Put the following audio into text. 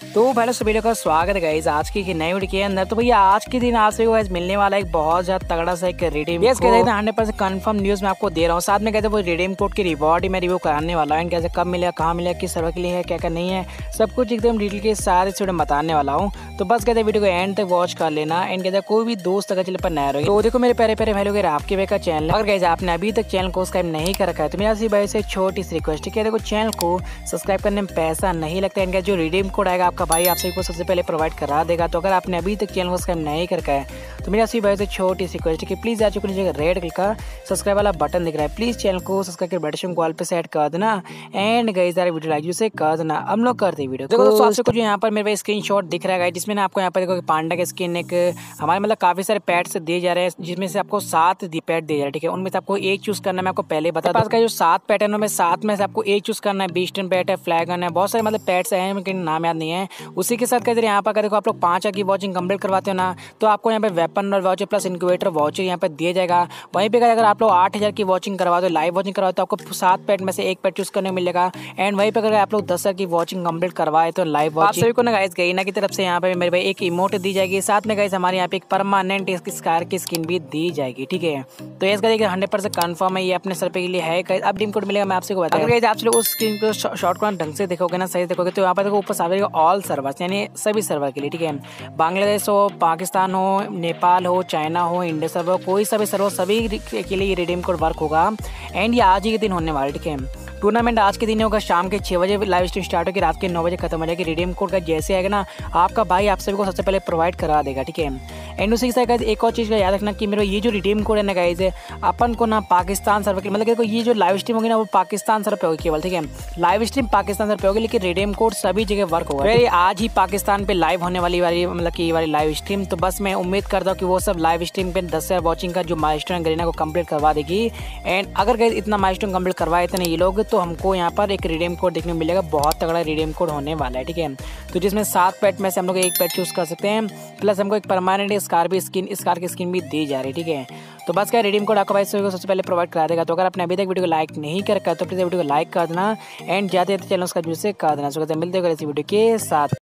तो पहले सभी लोगों का स्वागत है गाइस आज की नई वीडियो के अंदर। तो भैया आज के दिन आप सभी को गाइस मिलने वाला एक बहुत ज्यादा तगड़ा सा एक रिडीम कोड 100% कंफर्म न्यूज मैं आपको दे रहा हूँ। साथ में कहते वो रिडीम कोड की रिवॉर्ड ही मैं रिव्यू कराने वाला हूँ। कैसे कब मिलेगा, कहाँ मिलेगा, किस सर्वर के लिए है, क्या क्या नहीं है, सब कुछ एकदम डिटेल के साथ इस वीडियो में बताने वाला हूँ। तो बस कहते वीडियो को एंड तक वॉच कर लेना। एंड कहते कोई भी दोस्त अगर चैनल पर नया रहे तो देखो मेरे प्यारे प्यारे भाई लोग आपके भाई का चैनल, अगर गाइस आपने अभी तक चैनल को सब्सक्राइब नहीं कर रखा है तो मेरा सी भाई से छोटी सी रिक्वेस्ट है कि देखो चैनल को सब्सक्राइब करने में पैसा नहीं लगता है। इनका जो रिडीम कोड आएगा आपका भाई आप सभी को सबसे पहले प्रोवाइड करा देगा। तो अगर आपने अभी तक चैनल को सब्सक्राइब नहीं कर रखा है तो मेरा सी भाई से छोटी सी रिक्वेस्ट है कि प्लीज आ चुके नीचे रेड कलर का सब्सक्राइब वाला बटन दिख रहा है, प्लीज चैनल को सब्सक्राइब कर बटन कॉल पे सेट कर देना। एंड गाइस यार वीडियो लाइक से कर देना। हम लोग करते हैं वीडियो। देखो दोस्तों आपसे कुछ यहाँ पर मेरे स्क्रीनशॉट दिख रहा है जिसमें ना आपको यहाँ पर देखो पांडा के स्किन एक हमारे मतलब काफी सारे पैट्स दिए जा रहे हैं, जिसमें से आपको 7 पैट दिए जा रहे हैं। ठीक है, उनमें से आपको एक चूज करना है। मैं आपको पहले बता पास का जो 7 पैट है उनमें 7 में से आपको एक चूज करना है। बीस्टन पैट है, फ्लैगन है, बहुत सारे मतलब पैट्स हैं लेकिन नाम याद नहीं है। उसी के साथ कहते हैं यहाँ पर देखो आप लोग 5 की वॉचिंग कंप्लीट करवाते हो ना तो आपको यहाँ पे वेपन और वाउचर प्लस इनक्यूबेटर वाउचर यहाँ पे दिया जाएगा। वहीं पे अगर आप लोग 8000 की वॉचिंग करवाते हो, लाइव वॉचिंग करवाते हो, तो आपको 7 पैट में से एक पैट चूज करने मिलेगा। एंड वहीं पे अगर आप लोग 10 की वॉचिंग कंप्लीट करवाए तो लाइव वॉचिंग सभी को ना गाइस गई ना की तरफ से यहाँ पे मेरे भाई एक इमोट दी जाएगी। साथ में गाइस हमारे यहाँ पे एक परमानेंट स्कार की स्किन भी दी जाएगी। ठीक है, तो इसका देखिए 100% कंफर्म है, ये अपने सर पे के लिए है। अब डिम कोड मिलेगा मैं आपसे बताऊंगा। अगर गाइस आप लोग उस स्क्रीन को शॉर्ट को ढंग से देखोगे ना, सही देखोगे तो यहाँ पर देखो ऊपर सामने ऑल सर्वर्स यानी सभी सर्वर के लिए। ठीक है, बांग्लादेश हो, पाकिस्तान हो, नेपाल हो, चाइना हो, इंडिया सर्वर हो, कोई सा भी सर्वर सभी के लिए ये रिडीम कोड वर्क होगा। एंड ये आज ही के दिन होने वाला। ठीक है, टूर्नामेंट आज के दिन होगा, शाम के 6 बजे लाइव स्ट्रीम स्टार्ट होगी, रात के 9 बजे खत्म हो जाएगी। रिडीम कोड का जैसे आएगा ना आपका भाई आप सभी को सबसे पहले प्रोवाइड करा देगा। ठीक है, एंड उसी के साथ एक और चीज़ का याद रखना कि मेरे ये जो रिडीम कोड है ना गाइस अपन को ना पाकिस्तान सर्वर के मतलब देखो ये जो लाइव स्ट्रीम होगी ना वो पाकिस्तान सर्वर पे होगी केवल। ठीक है, लाइव स्ट्रीम पाकिस्तान सर्वर पे होगी लेकिन रिडीम कोड सभी जगह वर्क होगा। फिर आज ही पाकिस्तान पे लाइव होने वाली मतलब कि ये वाली लाइव स्ट्रीम, तो बस मैं उम्मीद करता हूँ कि वो सब लाइव स्ट्रीम पे 10,000 वॉचिंग का जो माइलस्टोन गरीना को कंप्लीट करवा देगी। एंड अगर गाइस इतना माइलस्टोन कंप्लीट करवाए थे ना ये लोग तो हमको यहाँ पर एक रिडीम कोड देखने को मिलेगा, बहुत तगड़ा रिडीम कोड होने वाला है। ठीक है, तो जिसमें 7 पैट में से हम लोग एक पैट चूज कर सकते हैं, प्लस हमको एक परमानेंट स्कार की स्किन भी दी जा रही है। ठीक है, तो बस क्या रिडीम कोड आपको भाई सबसे पहले प्रोवाइड करा देगा। तो अगर आपने अभी तक वीडियो को लाइक नहीं कर रखा तो प्लीज वीडियो को लाइक कर देना। एंड जाते चैनल उसका यूज से कर देना। मिलते हैं इसी वीडियो के साथ।